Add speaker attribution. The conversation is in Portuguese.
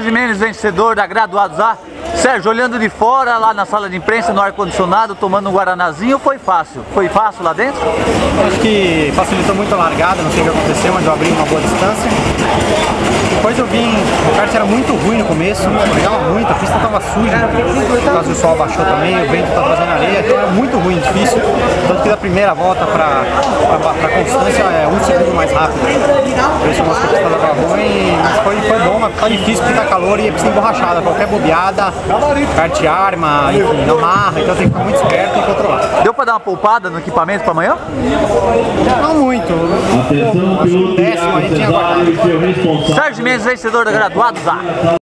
Speaker 1: Sérgio Mendes, vencedor da Graduados A. Sérgio, olhando de fora, lá na sala de imprensa, no ar-condicionado, tomando um guaranazinho, foi fácil? Foi fácil lá dentro?
Speaker 2: Acho que facilitou muito a largada, não sei o que aconteceu, mas eu abri uma boa distância. Depois eu vim, o kart era muito ruim no começo, pegava muito, a pista estava suja, por causa do sol abaixou também, o vento estava trazendo areia, então era muito ruim, difícil. Tanto que da primeira volta para Constância é 1 segundo mais rápido. Por isso mostra que a pista estava ruim, mas foi bom, mas tá difícil porque tá calor e a pista emborrachada, qualquer bobeada, kart arma, enfim, amarra, então tem que ficar muito esperto e controlar.
Speaker 1: Deu para dar uma poupada no equipamento para amanhã?
Speaker 2: Não muito,
Speaker 3: Atenção,
Speaker 2: décimo a gente tinha guardado.
Speaker 1: Sérgio Mendes, vencedor da Graduados A.